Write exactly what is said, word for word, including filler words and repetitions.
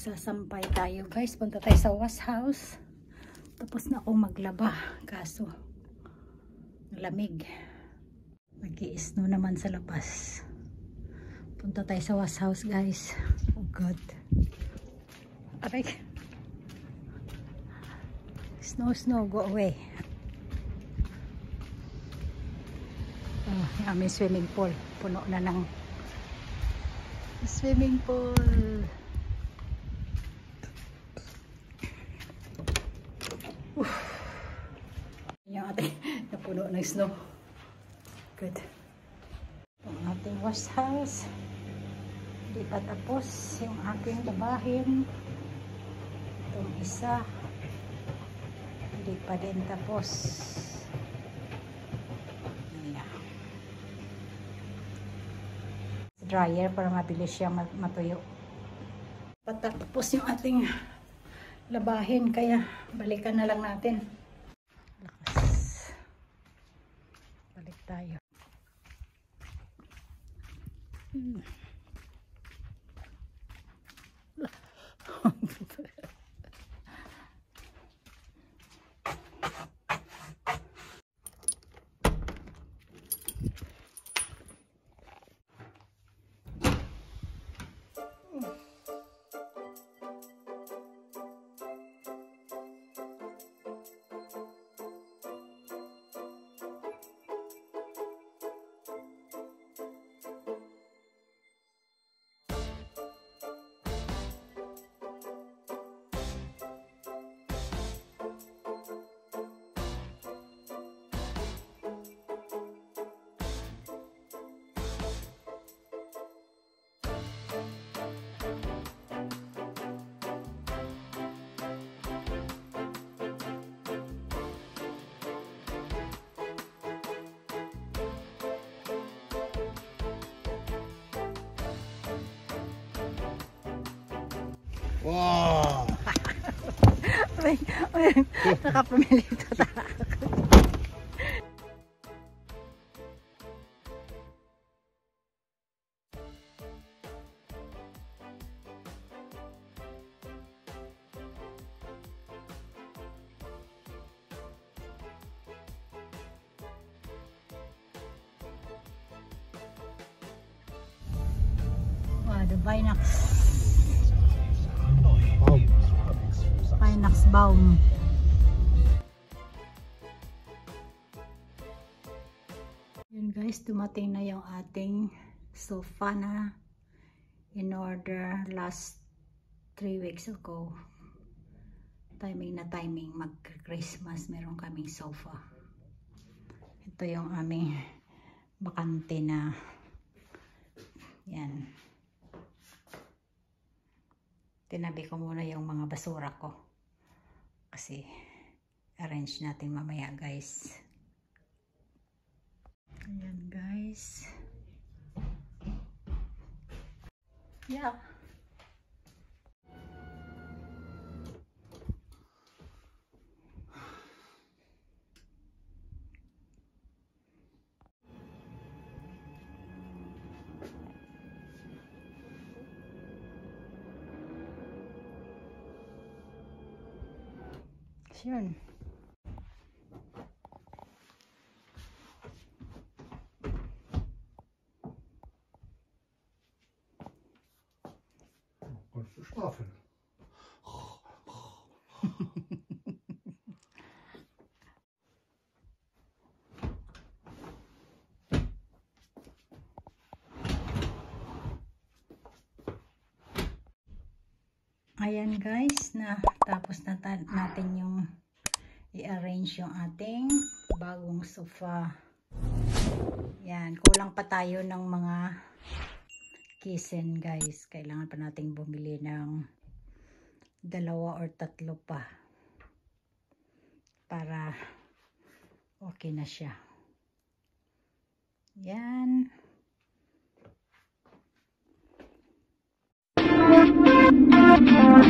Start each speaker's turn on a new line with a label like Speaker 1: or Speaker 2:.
Speaker 1: Magsasampay tayo guys. Punta tayo sa wash house. Tapos na akong maglaba. Kaso, lamig. Nag-i-snow naman sa labas. Punta tayo sa wash house guys. Oh God. Aray. Snow, snow, go away. Oh, yung aming swimming pool. Puno na ng swimming pool. Uf. Yung ating napuno ng snow. Good. Ang ating wash house. Hindi pa tapos yung aking labahin. Itong isa. Hindi pa din tapos. Ayan. Dryer para mabilis siyang matuyo. Patapos yung ating labahin, kaya balikan na lang natin. Lakas. Balik tayo. Hmm.
Speaker 2: Wow!
Speaker 1: Ay, ay, nakapamilito tayo. Wow, the Binax. Pinax Baum. Yun guys, dumating na yung ating sofa na in order last three weeks ago. Timing na timing, mag-Christmas meron kaming sofa. Ito yung aming bakante na yan. Tinabi ko muna yung mga basura ko. Kasi arrange natin mamaya guys. Ayan guys. Yeah. Yun.
Speaker 2: Kannst du schlafen?
Speaker 1: Ayan guys, na tapos na natin yung i-arrange yung ating bagong sofa. Yan, kulang pa tayo ng mga kisen guys. Kailangan pa nating bumili ng dalawa or tatlo pa para okay na siya. Yan.